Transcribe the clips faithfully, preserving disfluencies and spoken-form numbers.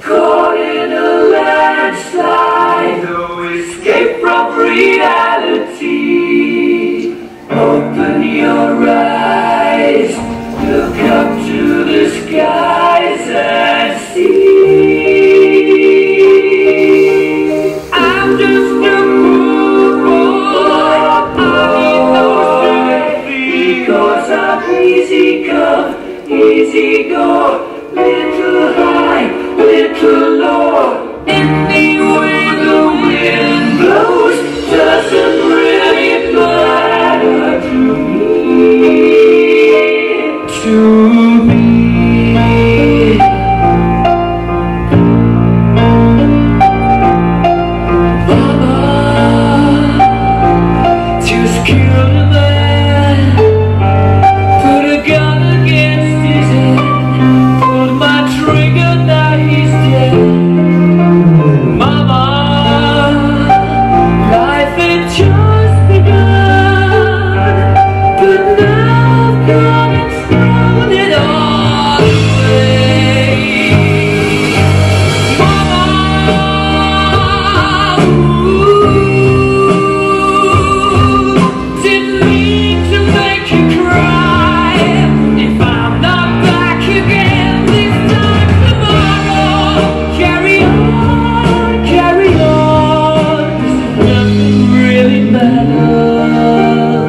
caught in a landslide, no escape from reality. Open your eyes, look up to the skies and see. I'm just a poor boy, because I'm easy come, easy go, little high, little low. Anyway the wind blows doesn't really matter to me, to me. Mama just killed a man, put a gun against his head, pulled my trigger, now he's dead. Mama, life had just begun, but now I've gone and thrown it all away. Mama, ooh, didn't mean to make you cry. If I'm not back again this time tomorrow, carry on, carry on, 'cause nothing really matters.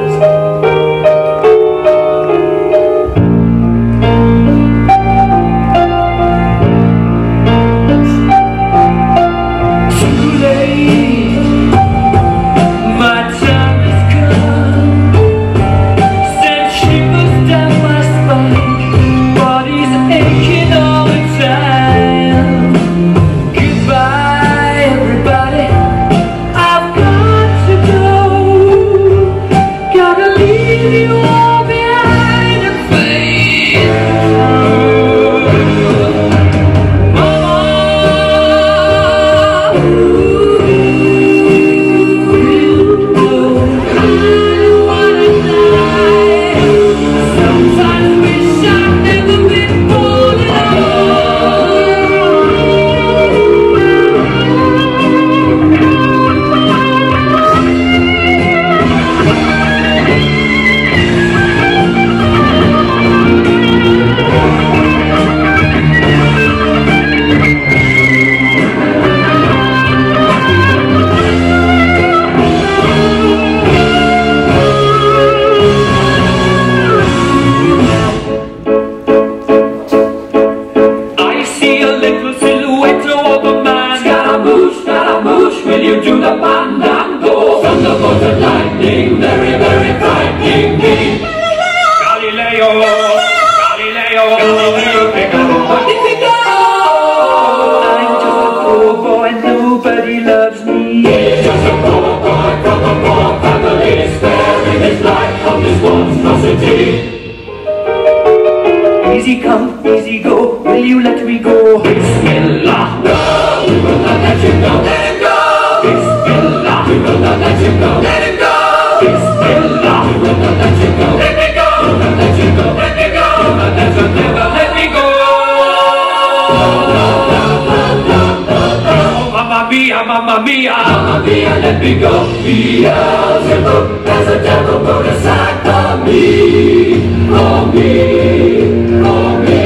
Too late, my time has come. Sent shivers down my spine, body's aching all the time. Goodbye everybody, I've got to go. Gotta leave you all behind and fade through. Mama, ooh, I don't wanna die. Sometimes wish I'd never been born at I see a little silhouette over man. Scaramouche, Scaramouche, will you do the fandango? Thunderbolt and lightning, very, very frightening me. Galileo, Galileo, Galileo, Figaro, Magnifico. I'm just a poor boy, nobody loves me. He's just a poor boy from a poor family, sparing his life from this monstrosity. Easy come, easy go, will you let me go? Bismillah, no, we will not let you go. Let him go. Bismillah, we will not let you go. Let him go. Bismillah, we will not let you go. Let me go. We will not let you go. Let me go. We will never, never let me go. Oh, Mamma mia, Mamma mia, Mamma mia, let me go. Beelzebub, there's a devil put a sack on me, on me, on me.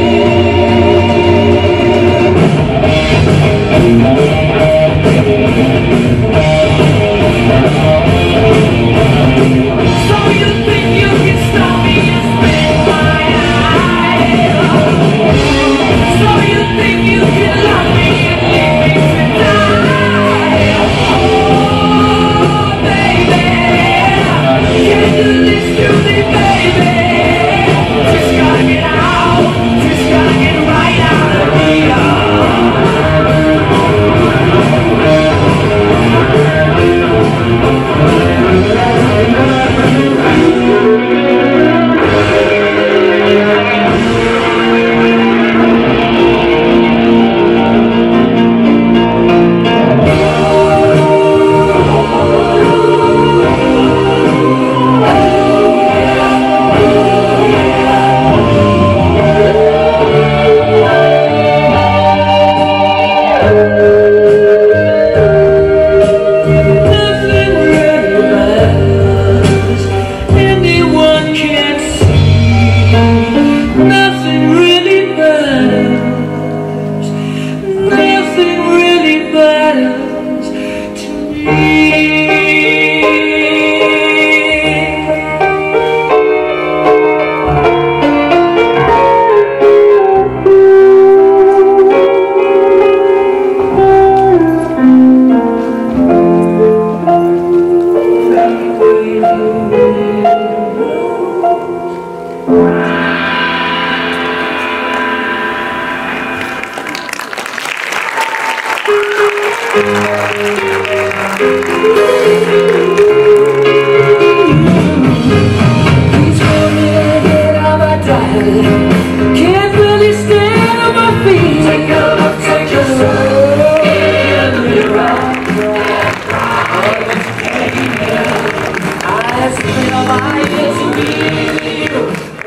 So you think you can stop me and spit my eye? So you think you can love me and leave me to die? Oh, baby, can't do this to me, baby. Just gotta get out. Can't really stand on my feet. Take a look, take a look in the mirror. I feel my ears to be you.